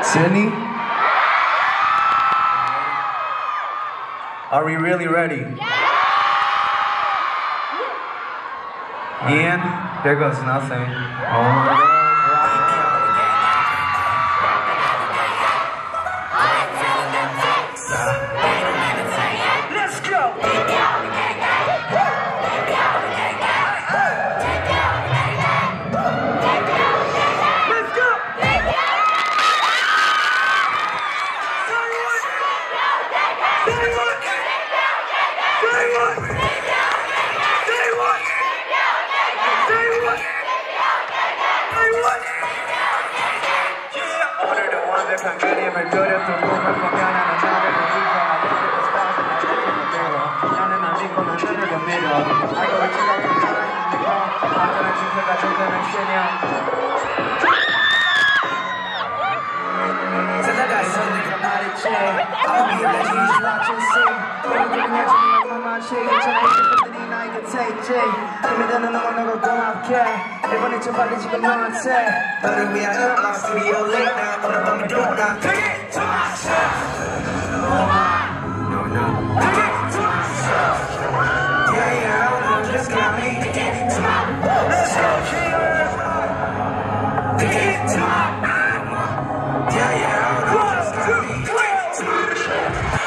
Sydney? Are we really ready? Ian? There goes nothing. Oh my God. Let's go! 이번에 좀 빨리 지금 너한테 너를 위한 음악 스튜디오 late night 오늘 밤에 돌아 Take it to myself No Take it to myself Yeah, I just got me Take it to my Let's go, Take it to my Yeah, I just got me Take it to my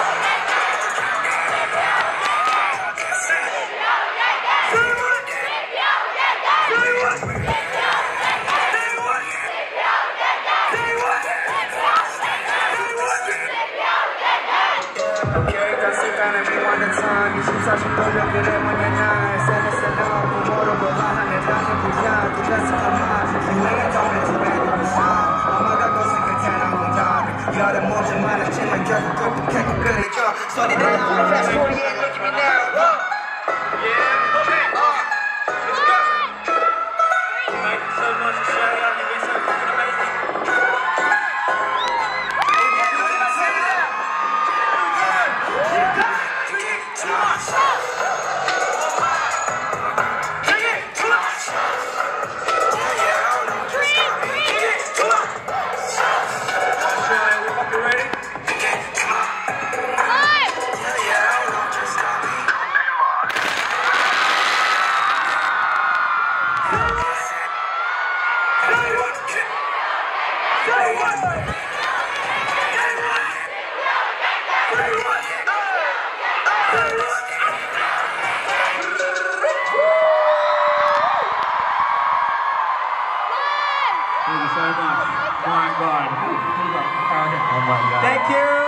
Sorry that I'm fast forward, yeah, look at me now. Yeah, okay. Let's go. Thank you so much for showing up. You've been so fucking amazing. Thank you so much. Oh my God. Oh my God. Thank you.